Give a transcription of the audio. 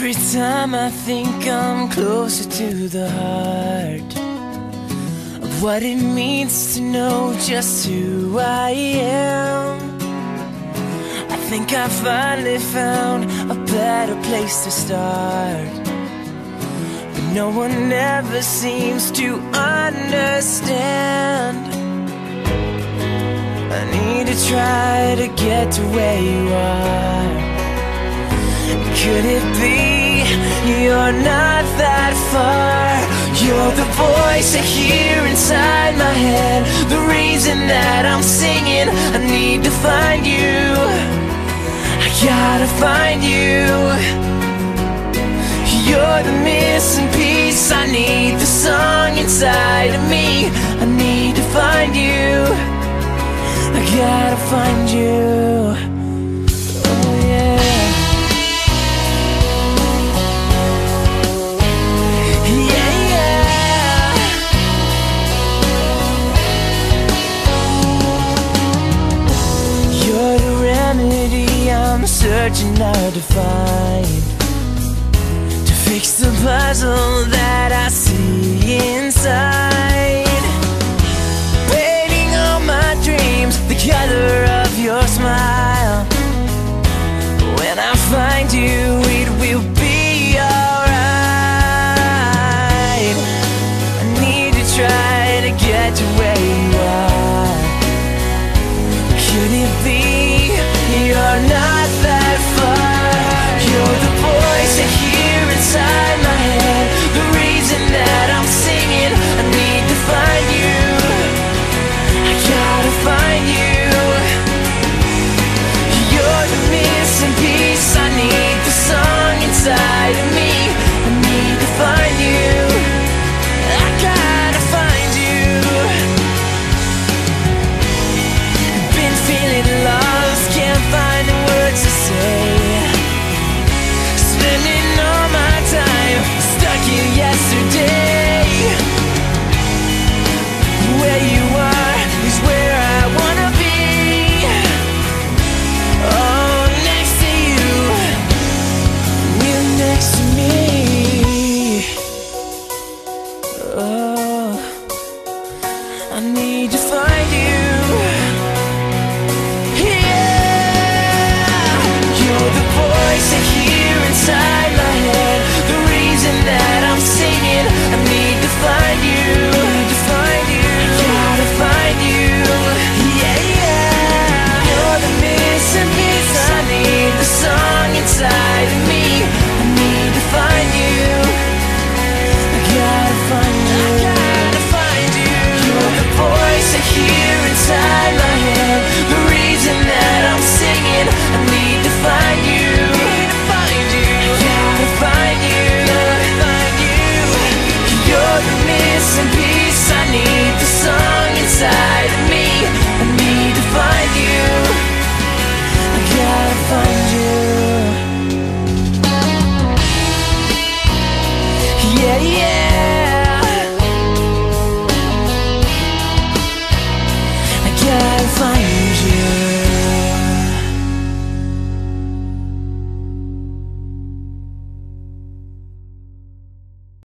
Every time I think I'm closer to the heart of what it means to know just who I am, I think I finally found a better place to start. But no one ever seems to understand. I need to try to get to where you are. Could it be you're not that far? You're the voice I hear inside my head, the reason that I'm singing. I need to find you, I gotta find you. You're the missing piece, I need the song inside of me. I need to find you, I gotta find you. Oh yeah. I'm searching hard to find, to fix the puzzle that I see inside. Painting all my dreams the color of your smile. When I find you, it will be alright. I need to try to get to where you are. Could it be you're not that far? You're the voice I hear inside my head, the reason that I'm singing. I need to find you, I gotta find you. You're the missing piece, I need the song inside of me. I need to find you, I gotta find you. Been feeling lost, can't find the words to say. Spending all my time stuck in yesterday. Where you are is where I wanna be. Oh, next to you, you next to me. Oh, I need to find you. Voice I hear inside my head, the reason that I'm singing. I need to find you, to find you, I gotta find you. Yeah, yeah. You're the missing piece, I need the song inside of me. I need to find you, I gotta find you, I gotta find you. You're the voice I hear inside my head, the reason that I'm singing. I need to find you, missing piece, I need the song inside of me. I need to find you, I gotta find you. Yeah, yeah.